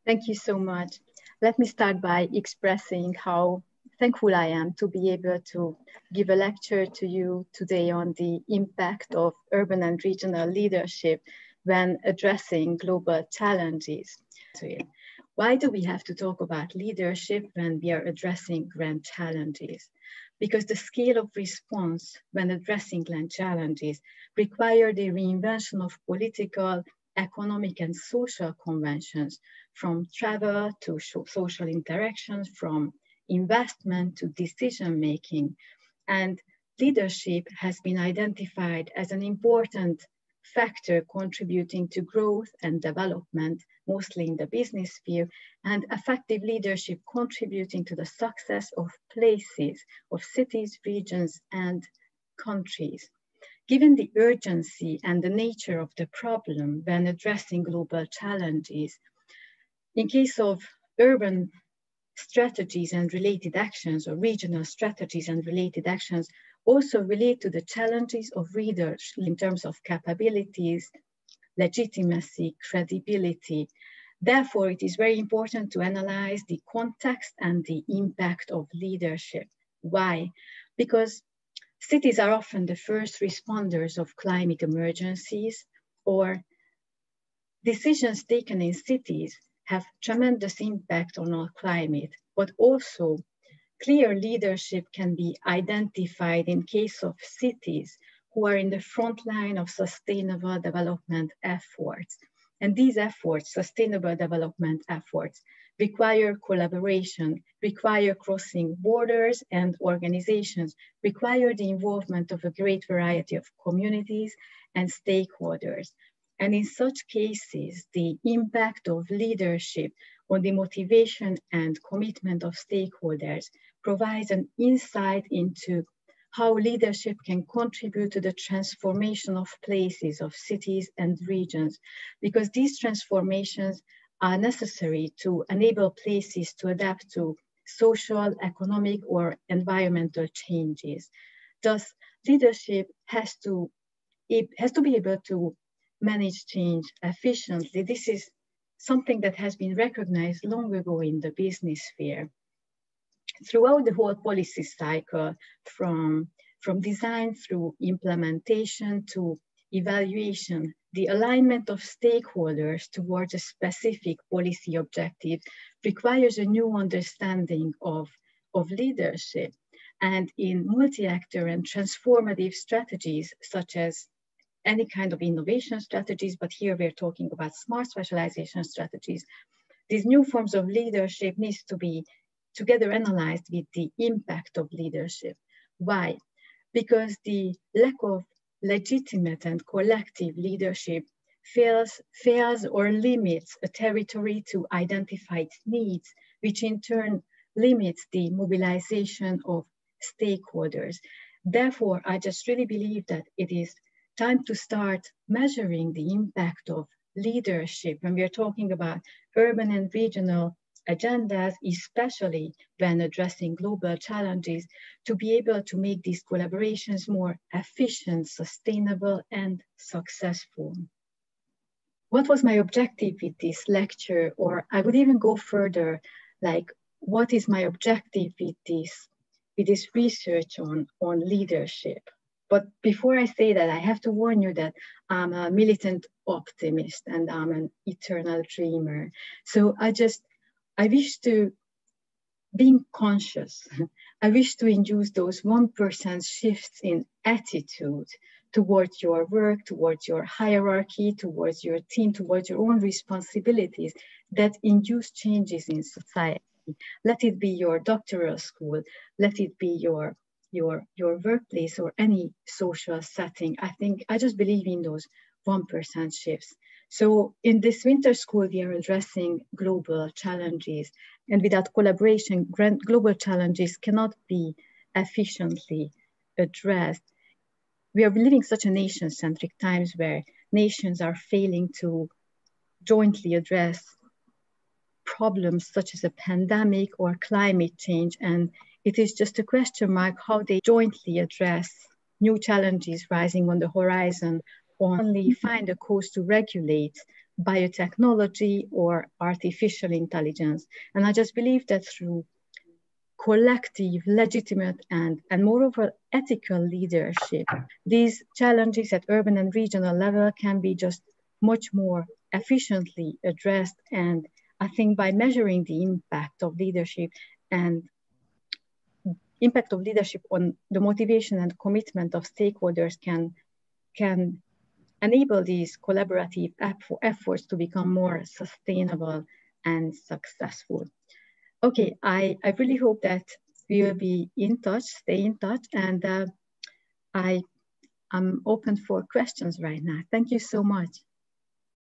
Thank you so much. Let me start by expressing how thankful I am to be able to give a lecture to you today on the impact of urban and regional leadership when addressing global challenges. Why do we have to talk about leadership when we are addressing grand challenges? Because the scale of response when addressing grand challenges require the reinvention of political, economic, and social conventions, from travel to social interactions, from investment to decision making. And leadership has been identified as an important factor contributing to growth and development, mostly in the business sphere, and effective leadership contributing to the success of places, of cities, regions, and countries. Given the urgency and the nature of the problem when addressing global challenges, in case of urban strategies and related actions, or regional strategies and related actions, also relate to the challenges of leadership in terms of capabilities, legitimacy, credibility. Therefore, it is very important to analyze the context and the impact of leadership. Why? Because cities are often the first responders of climate emergencies, or decisions taken in cities have tremendous impact on our climate, but also clear leadership can be identified in case of cities who are in the front line of sustainable development efforts. And these efforts, sustainable development efforts, require collaboration, require crossing borders and organizations, require the involvement of a great variety of communities and stakeholders. And in such cases, the impact of leadership on the motivation and commitment of stakeholders provides an insight into how leadership can contribute to the transformation of places, of cities and regions, because these transformations are necessary to enable places to adapt to social, economic, or environmental changes. Thus, leadership has to be able to manage change efficiently. This is something that has been recognized long ago in the business sphere. Throughout the whole policy cycle, from design through implementation to evaluation, the alignment of stakeholders towards a specific policy objective requires a new understanding of leadership. And in multi-actor and transformative strategies, such as any kind of innovation strategies, but here we're talking about smart specialization strategies, these new forms of leadership needs to be together analyzed with the impact of leadership. Why? Because the lack of legitimate and collective leadership fails or limits a territory to identify its needs, which in turn limits the mobilization of stakeholders. Therefore, I just really believe that it is time to start measuring the impact of leadership when we are talking about urban and regional agendas, especially when addressing global challenges, to be able to make these collaborations more efficient, sustainable, and successful. What was my objective with this lecture? Or I would even go further, like, what is my objective with this research on leadership? But before I say that, I have to warn you that I'm a militant optimist and I'm an eternal dreamer. So I wish to, being conscious, I wish to induce those 1% shifts in attitude towards your work, towards your hierarchy, towards your team, towards your own responsibilities that induce changes in society. Let it be your doctoral school, let it be your workplace or any social setting. I just believe in those 1% shifts. So in this winter school, we are addressing global challenges, and without collaboration, global challenges cannot be efficiently addressed. We are living such a nation-centric times where nations are failing to jointly address problems such as a pandemic or climate change, and it is just a question mark how they jointly address new challenges rising on the horizon, or only find a course to regulate biotechnology or artificial intelligence. And I just believe that through collective, legitimate, and moreover ethical leadership, these challenges at urban and regional level can be just much more efficiently addressed. And I think by measuring the impact of leadership on the motivation and commitment of stakeholders can enable these collaborative efforts to become more sustainable and successful. Okay, I really hope that we will be in touch, stay in touch, and I'm open for questions right now. Thank you so much.